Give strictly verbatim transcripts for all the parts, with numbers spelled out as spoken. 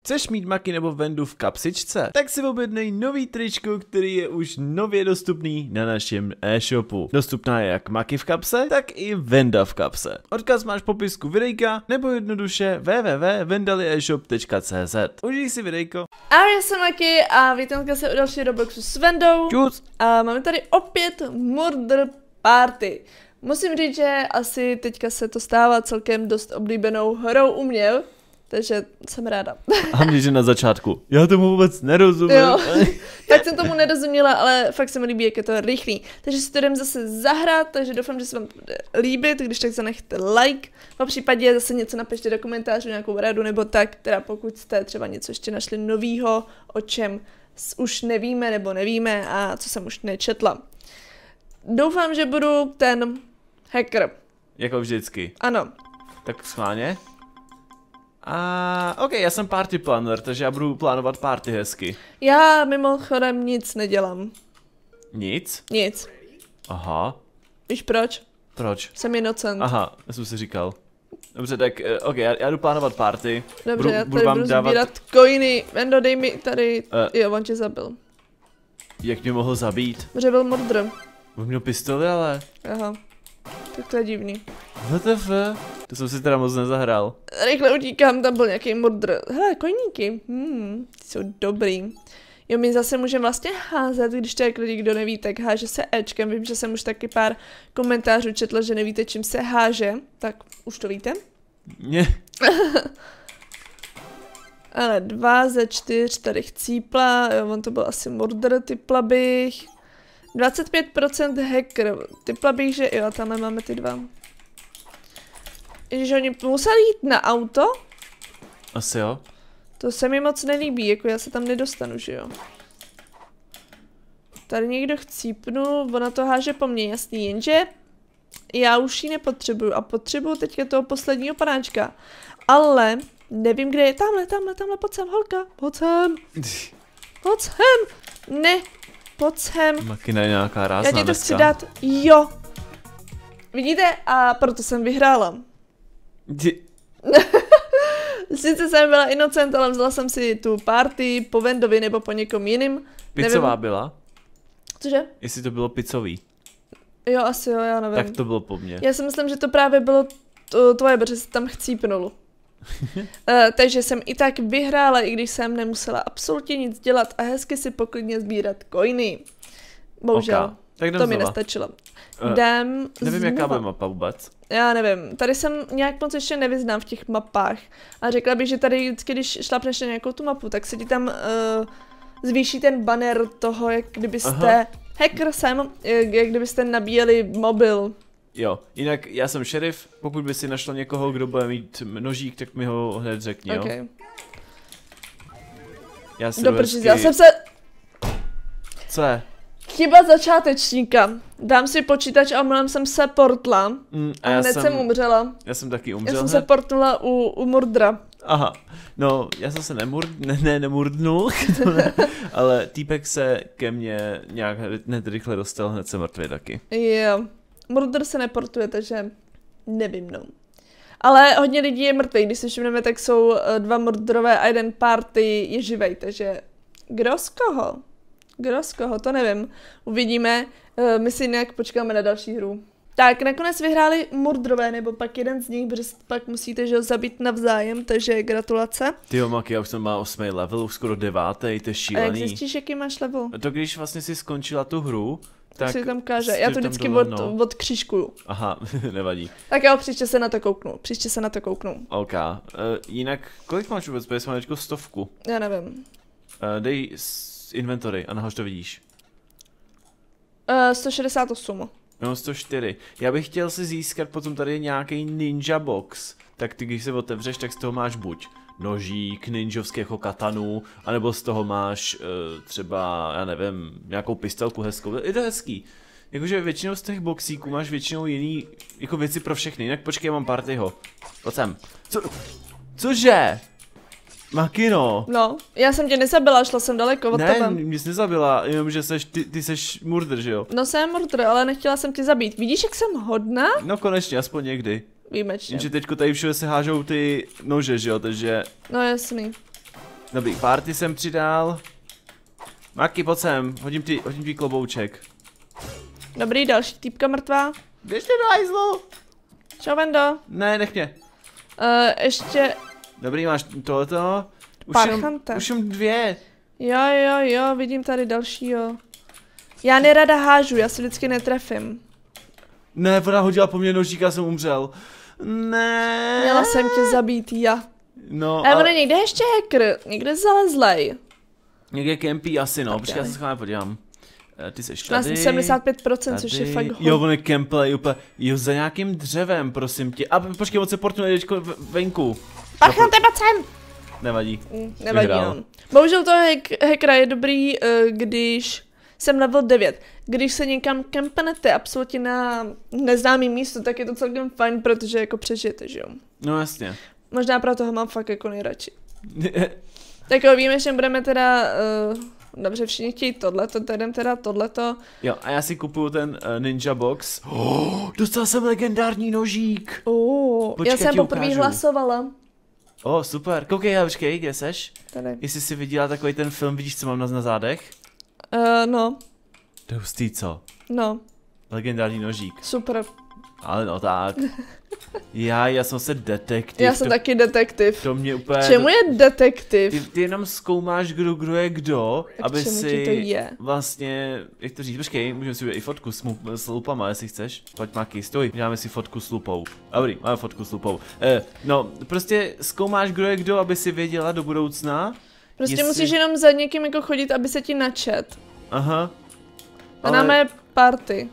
Chceš mít Maki nebo Vendu v kapsičce? Tak si objednej nový tričko, který je už nově dostupný na našem e-shopu. Dostupná je jak Maki v kapse, tak i Venda v kapse. Odkaz máš v popisku videjka nebo jednoduše w w w tečka vendalieshop tečka c z. Užij si videjko. Ahoj, já jsem Maki a vítám se u další Robloxu s Vendou. Čus. A máme tady opět Murder Party. Musím říct, že asi teďka se to stává celkem dost oblíbenou hrou u mě, takže jsem ráda. Hlavně, že na začátku. Já tomu vůbec nerozumím. Jo, tak jsem tomu nerozuměla, ale fakt se mi líbí, jak je to rychlý. Takže si to jdem zase zahrát, takže doufám, že se vám bude líbit, když tak zanechte like. V případě zase něco napište do komentářů, nějakou radu nebo tak, teda pokud jste třeba něco ještě našli novýho, o čem už nevíme nebo nevíme a co jsem už nečetla. Doufám, že budu ten hacker. Jako vždycky. Ano. Tak schválně. A ok, já jsem party planner, takže já budu plánovat party hezky. Já mimochodem nic nedělám. Nic? Nic. Aha. Víš proč? Proč? Jsem inocent. Aha, já jsem si říkal. Dobře, tak ok, já, já jdu plánovat party. Dobře, budu, já tady budu vám budu dávat... sbírat coiny. Vendo, dej mi tady... Uh, jo, on tě zabil. Jak mě mohl zabít? Protože byl murder. On měl pistoli, ale... Aha. Tak to je divný. W T F? To jsem si teda moc nezahrál. Rychle utíkám, tam byl nějaký murder. Hele, koníky. Hmm, jsou dobrý. Jo, my zase můžeme vlastně házet, když to jak lidi, kdo neví, tak háže se Ečkem. Vím, že jsem už taky pár komentářů četla, že nevíte, čím se háže. Tak už to víte? Ne. Ale dva ze čtyř tady chcípla, jo, on to byl asi murder, typla bych. dvacet pět procent hacker, typla bych, že jo, tamhle máme ty dva. Ježiš, oni museli jít na auto? Asi jo. To se mi moc nelíbí, jako já se tam nedostanu, že jo. Tady někdo chcípnu, ona to háže po mně, jasný, jenže já už ji nepotřebuju a potřebuju teďka toho posledního panáčka. Ale nevím, kde je, tamhle, tamhle, tamhle, pojď sem, holka, pojď sem. Pojď sem, ne, pojď sem. Makina je nějaká rázná já ti to dneska. chci dát, jo. Vidíte, a proto jsem vyhrála. Ty... Sice jsem byla inocent, ale vzala jsem si tu party po Vendovi nebo po někom jiným. Pizzová nevím. byla? Cože? Jestli to bylo pizzový. Jo, asi jo, já nevím. Tak to bylo po mně. Já si myslím, že to právě bylo to, tvoje, protože jsi tam chcípnul. uh, takže jsem i tak vyhrála, i když jsem nemusela absolutně nic dělat a hezky si poklidně sbírat coiny. Bohužel, okay. Tak to znova. mi nestačilo. Uh, Dám nevím, znova. jaká bude mapa vůbec. Já nevím, tady jsem nějak moc ještě nevyznám v těch mapách. A řekla bych, že tady vždycky, když šlapneš na nějakou tu mapu, tak se ti tam uh, zvýší ten banner toho, jak kdybyste... Aha. Hacker jsem, jak, jak kdybyste nabíjeli mobil. Jo, jinak já jsem šerif, pokud by si našlo někoho, kdo bude mít nožík, tak mi ho hned řekni, okay. jo? Já si Dobře, hezky... já jsem se... Co je? Chyba začátečníka. Dám si počítač a omylem jsem se portla. Mm, a, a hned jsem... jsem umřela. Já jsem taky umřel Já jsem hned. se portnula u, u murdra. Aha, no, já jsem se nemurd, ne, ne, nemurdnul, ale týpek se ke mně nějak hned rychle dostal, hned se mrtvý taky. Jo, murder se neportuje, takže nevím, no. Ale hodně lidí je mrtvý, když si všimneme, tak jsou dva murderové a jeden party je živej, takže kdo z koho? Kdo z koho, to nevím. Uvidíme, my si nějak počkáme na další hru. Tak, nakonec vyhráli murderové, nebo pak jeden z nich, protože pak musíte, že ho zabít navzájem, takže gratulace. Tyjo, Maki, já už jsem má osmý level, už skoro devátý, to je šílený. A jak zjistíš, jaký máš level? To když vlastně si skončila tu hru, tak... si tam káže, já to vždycky dole, od, no. odkřížkuju. Aha, nevadí. Tak jo, příště se na to kouknu, příště se na to kouknu. OK, uh, jinak, kolik máš vůbec, protože mám teďko stovku. Já nevím. Uh, dej z inventory a nahoř to vidíš. Uh, sto šedesát osm. No, sto čtyři. Já bych chtěl si získat potom tady nějaký ninja box. Tak ty, když se otevřeš, tak z toho máš buď nožík, ninjovský jako katanu, anebo z toho máš uh, třeba, já nevím, nějakou pistolku hezkou. Je to hezký. Jakože většinou z těch boxíků máš většinou jiný jako věci pro všechny. Jinak počkej, mám partyho. Pojď sem. Co? Cože? Makino. No, já jsem tě nezabila, šla jsem daleko od ne, tebe. Ne, mě jsi nezabila, jenom že seš, ty, ty seš murder, že jo? No jsem murder, ale nechtěla jsem tě zabít. Vidíš, jak jsem hodná? No konečně, aspoň někdy. Výjimečně. Jenže teďko tady všude se hážou ty nože, že jo, takže... No jasný. Dobrý, party jsem přidal. Maki, pojď sem, hodím ti, hodím ti klobouček. Dobrý, další týpka mrtvá. Běžte do hajzlu. Čau, Vendo. Ne, nech mě. Uh, ještě... Dobrý, máš tohleto? Už jenom, Parchanta. už jenom dvě. Jo, jo, jo, vidím tady dalšího. Já nerada hážu, já se vždycky netrefím. Ne, ona hodila po mně nožík a jsem umřel. Ne. Měla jsem tě zabít, já. No, Ale on je někde ještě hacker, někde zalezlej. někde kempí asi, no, počkej, já se schválně podívám. E, ty seš Nás tady. sedmdesát pět procent, což je fakt Jo, hodně. on je kemplej úplně, jo, za nějakým dřevem, prosím tě. A počkej, on se portnuje teďko venku. Parchante, pojď sem! Nevadí. Mm, nevadí, Vyhrál. no. Bohužel to hack, hackera je dobrý, uh, když jsem level devět. Když se někam kempenete absolutně na neznámý místo, tak je to celkem fajn, protože jako přežijete, že jo. No jasně. Možná proto ho mám fakt jako nejradši. Tak jo, víme, že budeme teda, uh, dobře, všichni chtějí tohleto, tak jdem teda tohleto. Jo, a já si kupuju ten uh, ninja box. Oh, dostal jsem legendární nožík. Uh, Počkej, já jsem ti poprvé ukážu. hlasovala. Oh, super. Koukej, já počkej, kde seš? Tady. Jestli jsi viděla takový ten film, vidíš, co mám na, na zádech? Uh, no, To je hustý, co? no, Legendární nožík. super. Ale no tak. Já, já jsem se detektiv. Já jsem to, taky detektiv. to mě úplně... K čemu je detektiv? Ty, ty jenom zkoumáš, kdo, kdo je kdo, A k aby čemu si ti to je? vlastně, jak to říct, počkej, můžeme si udělat i fotku s, mu, s lupama, jestli chceš. Pojď Maki, stoj, děláme si fotku s lupou. Dobrý, máme fotku s lupou. Eh, no, prostě zkoumáš, kdo je kdo, aby si věděla do budoucna. Prostě jestli... musíš jenom za někým jako chodit, aby se ti načet. Aha. A na mé party.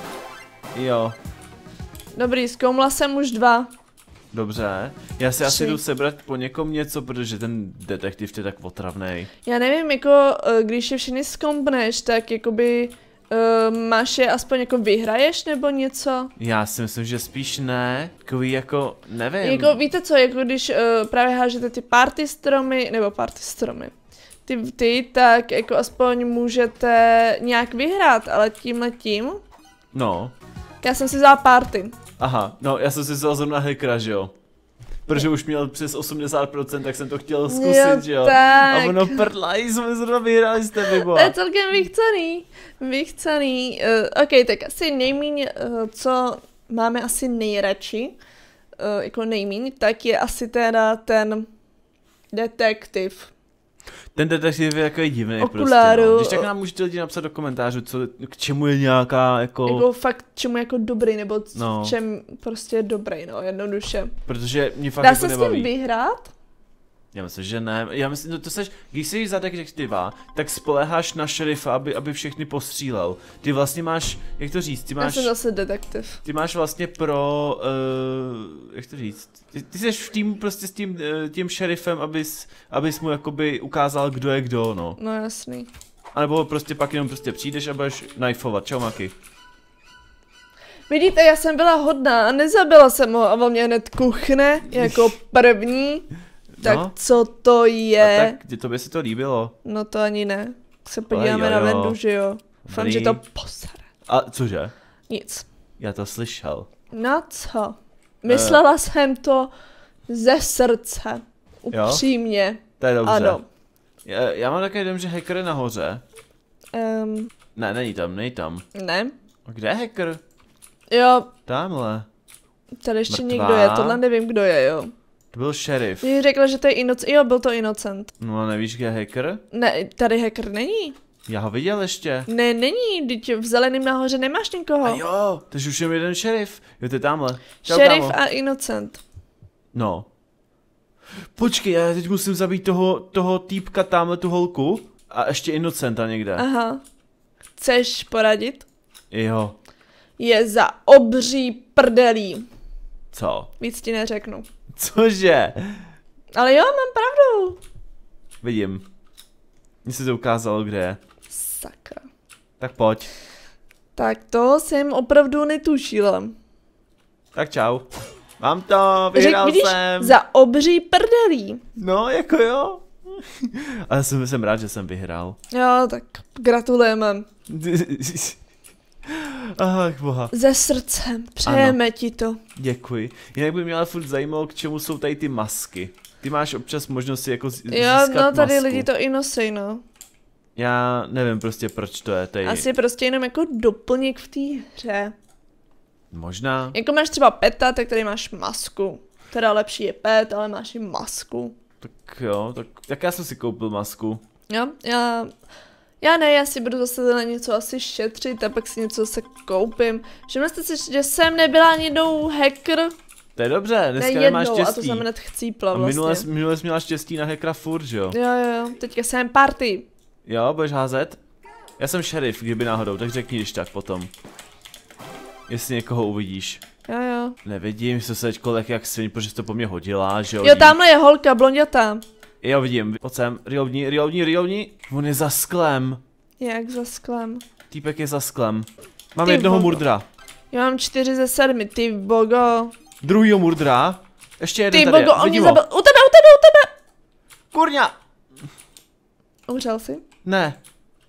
Jo, Dobrý, zkoumla jsem už dva. dobře. Já si asi Tři. jdu sebrat po někom něco, protože ten detektiv je tak otravnej. Já nevím, jako eh, když je všechny zkoumneš, tak jakoby uh, máš je aspoň jako vyhraješ nebo něco? Já si myslím, že spíš ne. Takový jako, nevím. Jako víte co, jako když uh, právě hážete ty party stromy, nebo party stromy, ty, ty, tak jako aspoň můžete nějak vyhrát, ale tímhletím, No. já jsem si vzala party. Aha, no já jsem si vzal zrovna hackera, že jo. Protože už měl přes osmdesát procent, tak jsem to chtěl zkusit, Jo, že jo. tak. A ono prdlaj, jsme zrovna vyhráli s tebe, To je celkem vychcený, vychcený. Uh, ok, tak asi nejmíň, uh, co máme asi nejradši, uh, jako nejmíň, tak je asi teda ten detektiv. Ten detektiv je takový divný Okuláru. prostě, no. Když tak nám můžete lidi napsat do komentářů, co, k čemu je nějaká, jako... Jako fakt čemu jako dobrý, nebo c- No. v čem prostě je dobrý, no, jednoduše. Protože mě fakt Dá jako se s tím nebaví. vyhrát? Já myslím, že ne. Já myslím, no to seš, když jsi za detektiva, tak spoléháš na šerifa, aby, aby všechny postřílel. Ty vlastně máš, jak to říct, ty Já máš... jsem zase detektiv. Ty máš vlastně pro, uh, jak to říct, ty, ty jsi v týmu prostě s tím, uh, tím šerifem, abys, abys mu jakoby ukázal, kdo je kdo, no. No jasný. A nebo prostě pak jenom prostě přijdeš a budeš knifeovat, čau Maki. Vidíte, já jsem byla hodná a nezabila jsem ho a on mě hned kuchne jako první. Tak No. co to je? A tak, tobě se to líbilo. No to ani ne. Se podíváme jo, na jo. Vendu, že jo. Doufám, Dobrý. že to posere. A cože? Nic. Já to slyšel. Na co? Myslela uh. jsem to ze srdce. Jo? Upřímně. To je dobře. Ano. Já, já mám takový dojem, že hacker je nahoře. Um, Ne, není tam, není tam. ne. A kde je hacker? Jo, Tamhle. tady ještě Mrtvá. někdo je, tohle nevím, kdo je, jo. To byl šerif. Jsi řekla, že to je inocent. Jo, byl to inocent. No a nevíš, kde je hacker? Ne, tady hacker není. Já ho viděl ještě. Ne, není, teď v zeleném nahoře nemáš nikoho. A jo, takže už je jeden šerif. Jo, to je tamhle. Čau, Šerif kámo. a inocent. No. Počkej, já teď musím zabít toho, toho týpka tamhle, tu holku. A ještě inocenta někde. Aha. Chceš poradit? Jo. Je za obří prdelí. Co? Víc ti neřeknu. Cože? Ale jo, mám pravdu. Vidím. Mně se to ukázalo, kde je. Sakra. Tak pojď. Tak to jsem opravdu netušila. Tak čau. Mám to, Řek, vyhrál vidíš, jsem. za obří prdelí. No, jako jo. Ale jsem, jsem rád, že jsem vyhrál. Jo, tak gratulujeme. Ach, boha. Ze srdcem, přejeme ti to. Děkuji. Jinak by mě ale furt zajímalo, k čemu jsou tady ty masky. ty máš občas možnost si jako z- Jo, získat no tady masku. lidi to i nosí, no. Já nevím prostě proč to je tady. Asi prostě jenom jako doplněk v té hře. Možná. Jako máš třeba peta, tak tady máš masku. Teda lepší je pet, ale máš i masku. Tak jo, tak, tak já jsem si koupil masku. Jo, já... Já ne, já si budu zase na něco asi šetřit a pak si něco zase koupím. Všimli jste si, že jsem nebyla ani jednou hacker? To je dobře, dneska Ne nemáš jednou, štěstí. a to jsem hned chcípla A vlastně. minule, minule jsi měla štěstí na hackera furt, že jo? Jo, jo, jo, teďka jsem party. Jo, budeš házet? Já jsem šerif, kdyby náhodou, tak řekni když tak potom. Jestli někoho uvidíš. Jo, jo. Nevidím, že se teď kolek jak svin, protože jsi to po mně hodila, že jo? Jo, tamhle je holka, blondětá. Jo, vidím, pojď sem, rilovní, rilovní, rilovní. On je za sklem. Jak za sklem. Týpek je za sklem. Mám Ty jednoho bogo. murdra. Já mám čtyři ze sedmi, ty bogo. Druhýho murdra. Ještě jeden Ty tady, bogo, on mě vidím zabil. ho. U tebe, u tebe, u tebe. Kurňa! Umřel jsi? Ne.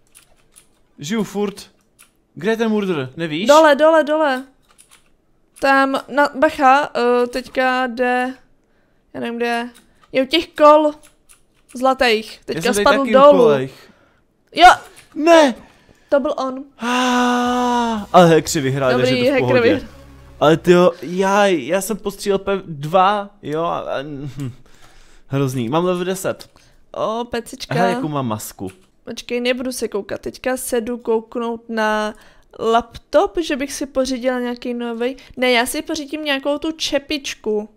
Žiju furt. Kde je ten murder, nevíš? Dole, dole, dole. Tam, na, bacha, uh, teďka jde, já nevím kde je, je u těch kol zlatých, Já teďka jsem tady spadl taky u dolů. kolech. Jo, Ne! to byl on. Ah, ale hackři vyhráli, takže Dobrý, to v hacker pohodě. vyhr. Ale tyjo, já, já jsem postřílel pe dva, jo, a, a, hm, hrozný. Mám level deset. O, pecička. Aha, jakou mám masku. Počkej, nebudu se koukat, teďka se jdu kouknout na laptop, že bych si pořídila nějaký nový. Ne, já si pořídím nějakou tu čepičku.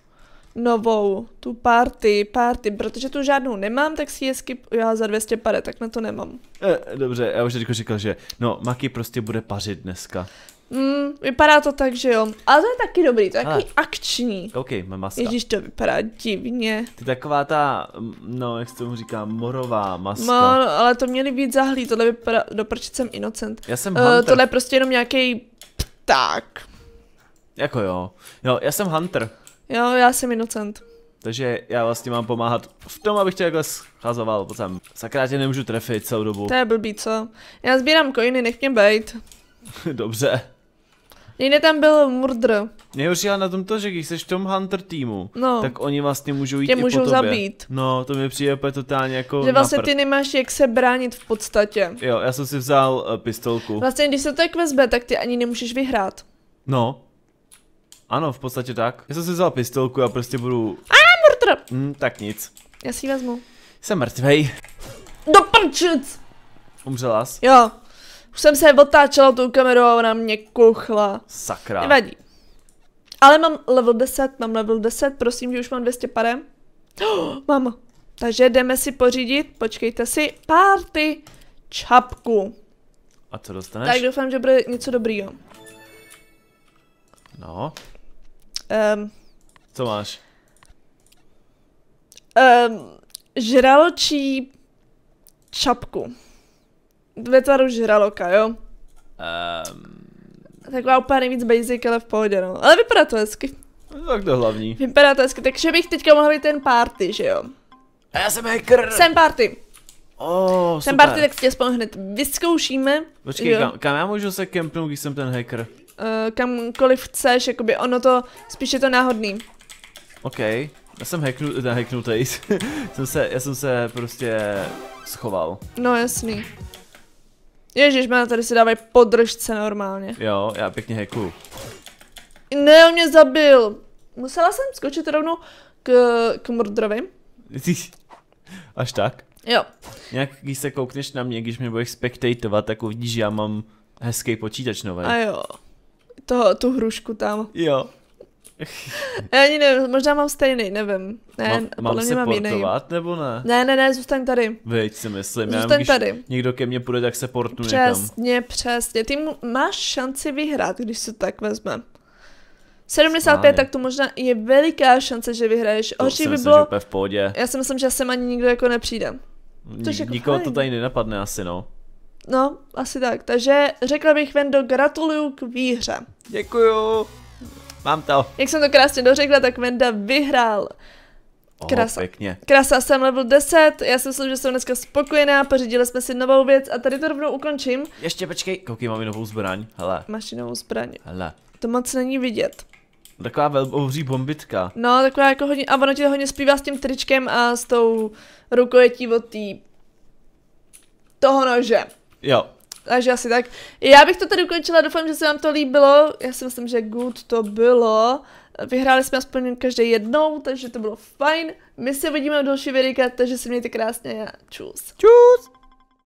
Novou, tu party, party, protože tu žádnou nemám, tak si je skip, já za dvě stě padesát, tak na to nemám. Eh, dobře, já už teďko říkal, že no, Maki prostě bude pařit dneska. Mm, vypadá to tak, že jo. Ale to je taky dobrý, to je Ale. taky akční. OK, mám maska. Ježíš, to vypadá divně. Ty taková ta, mm, no, jak se tomu říká, morová maska. No, ale to měli víc zahlí, tohle vypadá, doprčit jsem Innocent. Já jsem Uh, Hunter. tohle je prostě jenom nějaký pták. Jako jo. Jo, já jsem Hunter. Jo, já jsem Innocent. Takže já vlastně mám pomáhat v tom, abych tě takhle schazoval. Potom sakra tě nemůžu trefit celou dobu. To je blbý, co? Já sbírám coiny, nech mě bejt. Dobře. Někde tam byl murdr. Nejhorší ale na tom to, že když jsi v tom Hunter týmu, No. tak oni vlastně můžou jít Tě i po můžou tobě. zabít. No, to mi přijde úplně totálně jako Že vlastně na prd. ty nemáš jak se bránit v podstatě. Jo, já jsem si vzal uh, pistolku. Vlastně, když se to tak vezme, tak ty ani nemůžeš vyhrát. No. Ano, v podstatě tak. Já jsem si vzal pistolku a prostě budu... Murdr! Hm, tak nic. Já si ji vezmu. Jsem mrtvej. Do prčic! Umřela jsi? Jo. Už jsem se otáčela tou kamerou a ona mě kuchla. Sakra. Nevadí. Ale mám level deset, mám level deset, prosím, že už mám dvě stě padem. Oh, mám. Takže jdeme si pořídit, počkejte si, party čapku. A co dostaneš? Tak doufám, že bude něco dobrýho. No, Um, co máš? um, žraločí čapku. Ve tvaru žraloka, jo? Um, Taková úplně nejvíc basic, ale v pohodě, no. Ale vypadá to hezky. tak to hlavní. Vypadá to hezky, takže bych teďka mohla být ten party, že jo? A já jsem hacker. Jsem party. Oh, Jsem super. party, tak si aspoň hned vyzkoušíme. Počkej, Jo. kam, kam já můžu se kempnout, když jsem ten hacker? Uh, kamkoliv chceš, jakoby ono to, spíš je to náhodný. OK, já jsem hacknu, ne, hacknutej. jsem se, já jsem se prostě schoval. No jasný. Ježišmane, tady si dávají podržce normálně. Jo, já pěkně hackuju. Ne, on mě zabil. Musela jsem skočit rovnou k, k murdrovi. Až tak? Jo. Nějak, když se koukneš na mě, když mě budeš spectatovat, tak uvidíš, že já mám hezký počítač nový. A jo. Toho, tu hrušku tam. Jo. Já ani nevím, možná mám stejný, nevím. Ne, mám mám podle mě se mám jiný. portovat, nebo ne? Ne, ne, ne, zůstaň tady. Veď si myslím, já Zůstaň nevím, když tady. někdo ke mně půjde, tak se portnu někam. Přesně, přesně. Ty mu- máš šanci vyhrát, když se tak vezme. sedmdesát pět, Schválně. tak to možná je veliká šance, že vyhraješ. To Horší si by myslím, že bylo, úplně v pohodě. já si myslím, že sem ani nikdo jako nepřijde. Což Nik- jako Nikoho fajn. to tady nenapadne asi, no. No, asi tak. Takže řekla bych, Vendo, gratuluju k výhře. Děkuju. Mám to. Jak jsem to krásně dořekla, tak Venda vyhrál. Oh, Krasa. pěkně. Krasa, jsem level deset, já si myslím, že jsem dneska spokojená, pořídili jsme si novou věc a tady to rovnou ukončím. Ještě počkej, koukej, mám i novou zbraň. Hele, Máš i novou zbraň. hele. To moc není vidět. Taková velbouří bombitka. No, taková jako hodně, a ono ti to hodně zpívá s tím tričkem a s tou rukojetí od tý... toho nože. Jo. Takže asi tak. Já bych to tady ukončila, doufám, že se vám to líbilo. Já si myslím, že good to bylo. Vyhráli jsme aspoň každý jednou, takže to bylo fajn. My se uvidíme v další videjka, takže se mějte krásně a čus. Čus.